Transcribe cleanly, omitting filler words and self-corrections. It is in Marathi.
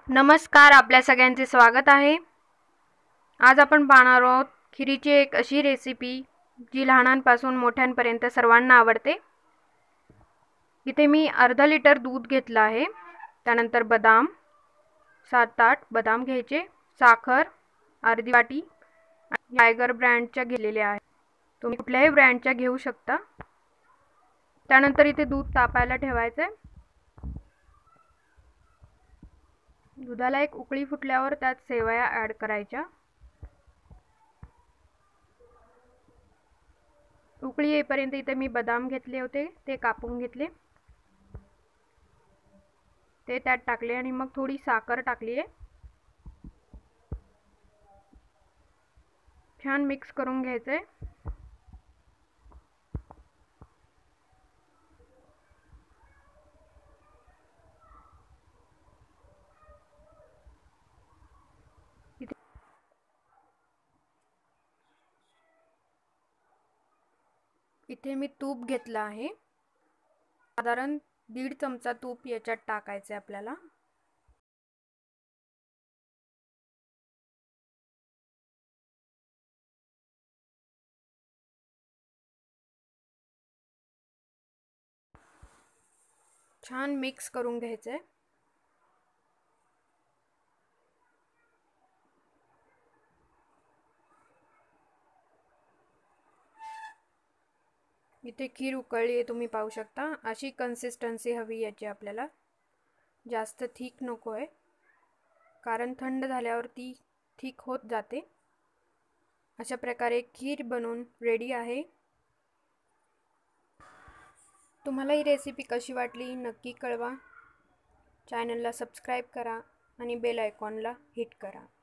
नमस्कार, आपल्या सगळ्यांचे स्वागत आहे। आज आपण पाहणार आहोत खिरीची एक अशी रेसिपी जी लहानांपासून मोठ्यांपर्यंत सर्वांना आवडते। इथे मी अर्धा लिटर दूध घेतलं आहे। त्यानंतर बदाम 7-8 बदाम घ्यायचे, साखर अर्धी वाटी, टायगर ब्रँडच्या घेतलेल्या आहे। तुम्ही कुठल्याही ब्रँडच्या घेऊ शकता। त्यानंतर इथे दूध तापायला ठेवायचे। दुधाला एक उकळी फुटल्यावर त्यात सेवया ॲड करायच्या। उकळी येईपर्यंत इथे मी बदाम घेतले होते, ते कापून घेतले, ते त्यात टाकले आणि मग थोडी साखर टाकली आहे। छान मिक्स करून घ्यायचे। इथे मी तूप घेतलं आहे, साधारण 1.5 चमचा तूप याच्यात टाकायचे आपल्याला। छान मिक्स करून घ्यायचे। इथे खीर उकळली आहे, तुम्ही पाहू शकता। अशी कन्सिस्टन्सी हवी याची आपल्याला, जास्त थिक नको आहे, कारण थंड झाल्यावर ती थिक होत जाते। अशा प्रकारे खीर बनवून रेडी आहे। तुम्हाला ही रेसिपी कशी वाटली नक्की कळवा। चॅनलला सबस्क्राइब करा आणि बेल आयकॉनला हिट करा।